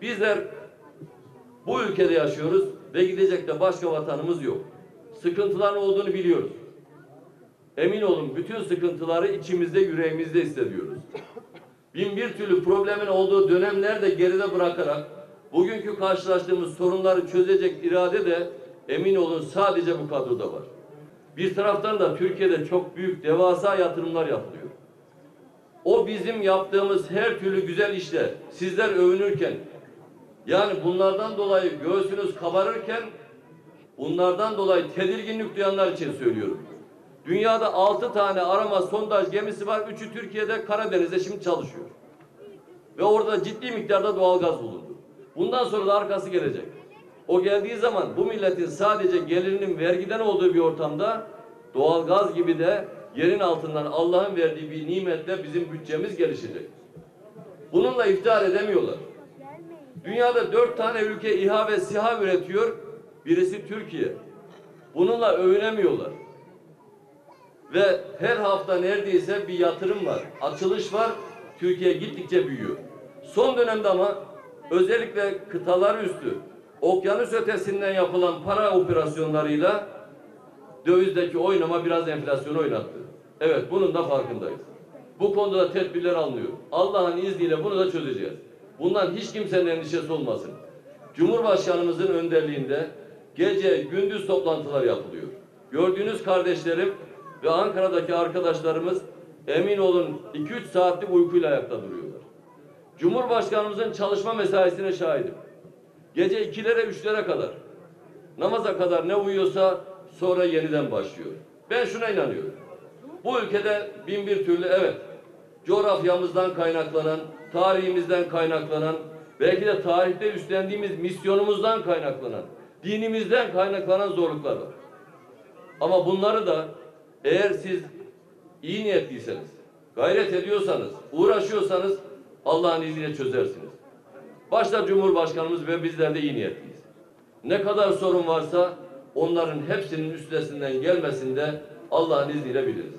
Bizler bu ülkede yaşıyoruz ve gidecek de başka vatanımız yok. Sıkıntıların olduğunu biliyoruz. Emin olun bütün sıkıntıları içimizde, yüreğimizde hissediyoruz. Bin bir türlü problemin olduğu dönemlerde geride bırakarak bugünkü karşılaştığımız sorunları çözecek irade de emin olun sadece bu kadroda var. Bir taraftan da Türkiye'de çok büyük devasa yatırımlar yapılıyor. O bizim yaptığımız her türlü güzel işler, sizler övünürken, yani bunlardan dolayı göğsünüz kabarırken, bunlardan dolayı tedirginlik duyanlar için söylüyorum. Dünyada 6 tane arama sondaj gemisi var, 3'ü Türkiye'de Karadeniz'de şimdi çalışıyor. Ve orada ciddi miktarda doğalgaz bulundu. Bundan sonra da arkası gelecek. O geldiği zaman bu milletin sadece gelirinin vergiden olduğu bir ortamda doğalgaz gibi de yerin altından Allah'ın verdiği bir nimetle bizim bütçemiz gelişecek. Bununla iftihar edemiyorlar. Dünyada 4 tane ülke İHA ve SİHA üretiyor. Birisi Türkiye. Bununla övünemiyorlar. Ve her hafta neredeyse bir yatırım var. Açılış var. Türkiye gittikçe büyüyor. Son dönemde ama özellikle kıtalar üstü, okyanus ötesinden yapılan para operasyonlarıyla dövizdeki oynama biraz enflasyonu oynattı. Evet, bunun da farkındayız. Bu konuda da tedbirler alınıyor. Allah'ın izniyle bunu da çözeceğiz. Bundan hiç kimsenin endişesi olmasın. Cumhurbaşkanımızın önderliğinde gece gündüz toplantılar yapılıyor. Gördüğünüz kardeşlerim ve Ankara'daki arkadaşlarımız emin olun 2-3 saatlik uykuyla ayakta duruyorlar. Cumhurbaşkanımızın çalışma mesaisine şahidim. Gece 2'lere 3'lere kadar, namaza kadar ne uyuyorsa sonra yeniden başlıyor. Ben şuna inanıyorum. Bu ülkede bin bir türlü evet, coğrafyamızdan kaynaklanan, tarihimizden kaynaklanan, belki de tarihte üstlendiğimiz misyonumuzdan kaynaklanan, dinimizden kaynaklanan zorluklar var. Ama bunları da eğer siz iyi niyetliyseniz, gayret ediyorsanız, uğraşıyorsanız Allah'ın izniyle çözersiniz. Başta Cumhurbaşkanımız ve bizler de iyi niyetliyiz. Ne kadar sorun varsa onların hepsinin üstesinden gelmesinde Allah'ın izniyle biliriz.